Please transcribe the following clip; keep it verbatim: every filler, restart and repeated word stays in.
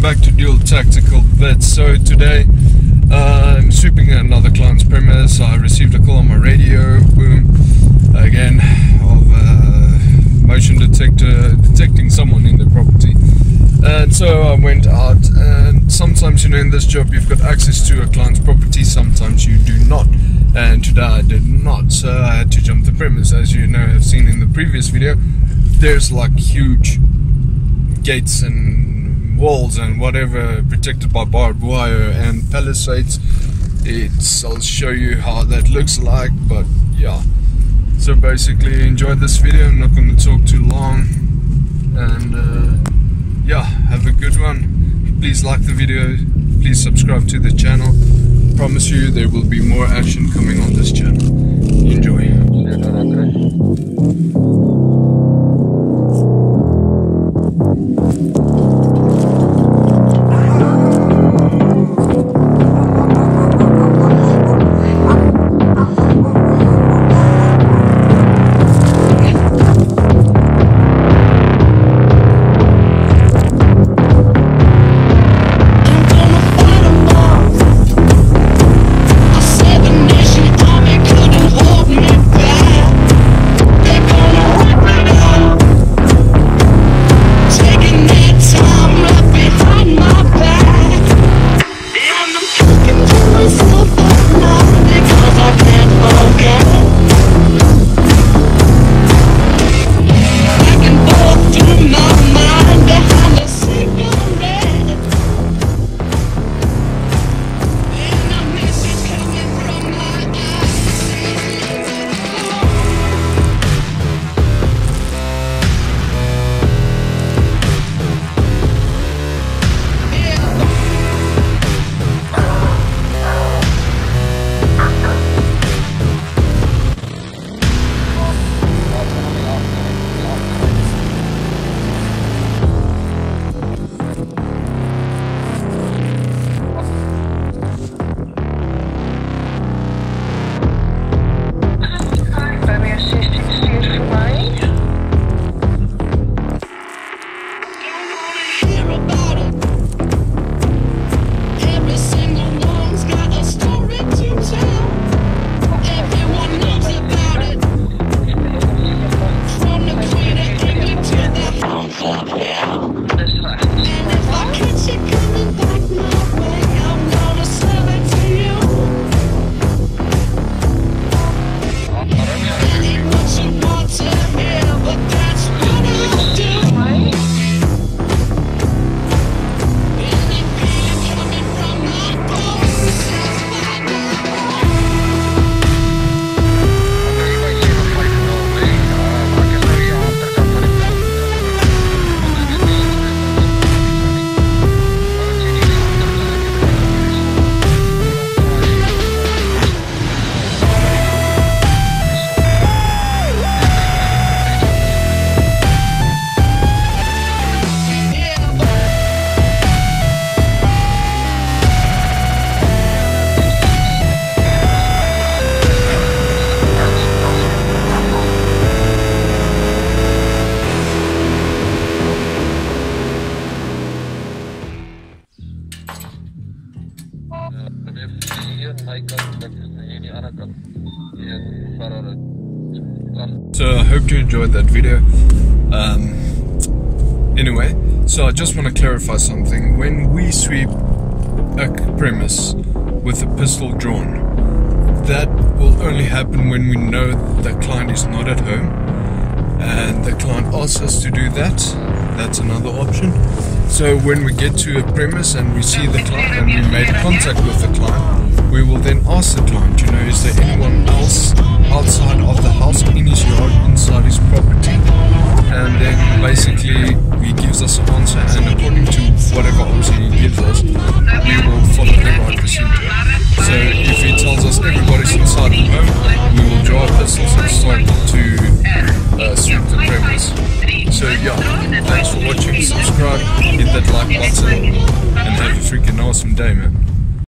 back to Dual Tactical Bits. So today uh, I'm sweeping another client's premise. I received a call on my radio, boom, again, of uh, motion detector detecting someone in the property. And so I went out, and sometimes, you know, in this job you've got access to a client's property, sometimes you do not. And today I did not, so I had to jump the premise. As you know, have seen in the previous video, there's like huge gates and walls and whatever protected by barbed wire and palisades. It's, I'll show you how that looks like, but yeah. So basically, enjoy this video. I'm not going to talk too long, and uh, yeah, have a good one. Please like the video, please subscribe to the channel. Promise you there will be more action coming on this channel. Enjoy. So I hope you enjoyed that video. Um, anyway, so I just want to clarify something. When we sweep a premise with a pistol drawn, that will only happen when we know the client is not at home and the client asks us to do that. That's another option. So when we get to a premise and we see the client and we made contact with the client, we will then ask the client, you know, is there anyone else outside of the house, in his yard, inside his property? And then basically he gives us an answer, and according to whatever answer he gives us, we will follow the right procedure. So if he tells us everybody's inside the home, we will draw our pistols and start to uh, sweep the premise. So yeah, thanks for watching, subscribe, hit that like button, and have a freaking awesome day, man.